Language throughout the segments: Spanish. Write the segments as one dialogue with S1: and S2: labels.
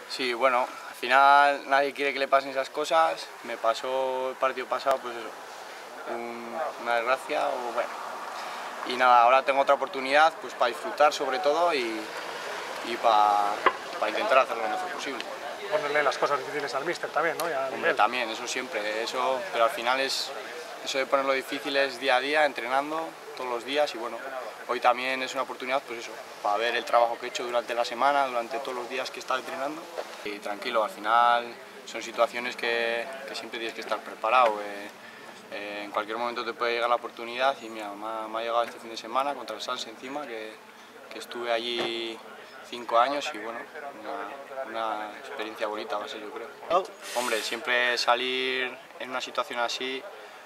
S1: Sí, bueno, al final nadie quiere que le pasen esas cosas. Me pasó el partido pasado, pues eso, una desgracia o bueno. Y nada, ahora tengo otra oportunidad pues para disfrutar sobre todo y para intentar hacerlo lo mejor posible.
S2: Ponerle las cosas difíciles al míster también, ¿no?
S1: Hombre, también, eso siempre, eso, pero al final es eso de ponerlo difícil es día a día, entrenando todos los días y bueno, hoy también es una oportunidad pues eso, para ver el trabajo que he hecho durante la semana, durante todos los días que he estado entrenando y tranquilo, al final son situaciones que siempre tienes que estar preparado. En cualquier momento te puede llegar la oportunidad y mira, me ha llegado este fin de semana contra el Sanse encima, que estuve allí 5 años y bueno, una experiencia bonita va a ser, yo creo. Hombre, siempre salir en una situación así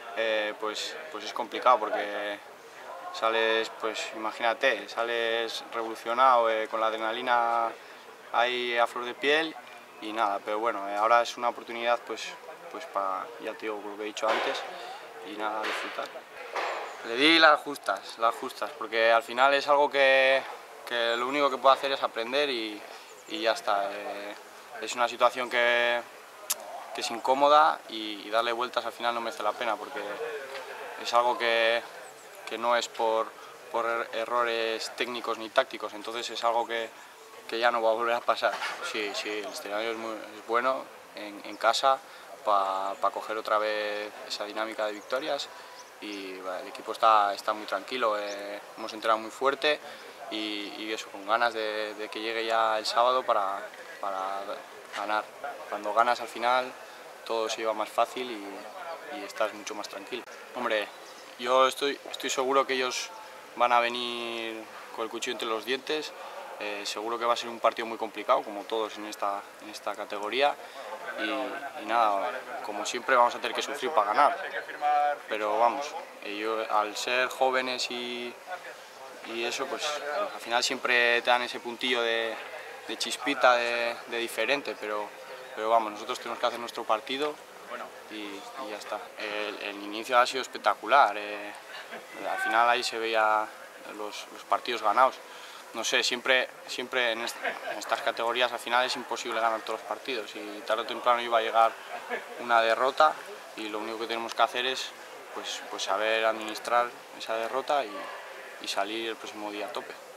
S1: pues es complicado porque sales, pues imagínate, sales revolucionado con la adrenalina ahí a flor de piel y nada, pero bueno, ahora es una oportunidad pues para, ya te digo, lo que he dicho antes y nada, disfrutar. Le di las justas, porque al final es algo que lo único que puedo hacer es aprender y ya está. Es una situación que es incómoda y darle vueltas al final no merece la pena porque es algo que no es por errores técnicos ni tácticos, entonces es algo que ya no va a volver a pasar. Sí, el escenario es bueno en casa para coger otra vez esa dinámica de victorias y bueno, el equipo está muy tranquilo, hemos entrenado muy fuerte y eso, con ganas de que llegue ya el sábado para ganar. Cuando ganas al final todo se lleva más fácil y estás mucho más tranquilo. Hombre, yo estoy seguro que ellos van a venir con el cuchillo entre los dientes. Seguro que va a ser un partido muy complicado, como todos en esta categoría. Y nada, como siempre vamos a tener que sufrir para ganar. Pero vamos, ellos, al ser jóvenes y eso, pues al final siempre te dan ese puntillo de chispita, de diferente, pero vamos, nosotros tenemos que hacer nuestro partido y ya está. El inicio ha sido espectacular, al final ahí se veía los partidos ganados. No sé, siempre en estas categorías al final es imposible ganar todos los partidos y tarde o temprano iba a llegar una derrota y lo único que tenemos que hacer es pues saber administrar esa derrota y salir el próximo día a tope.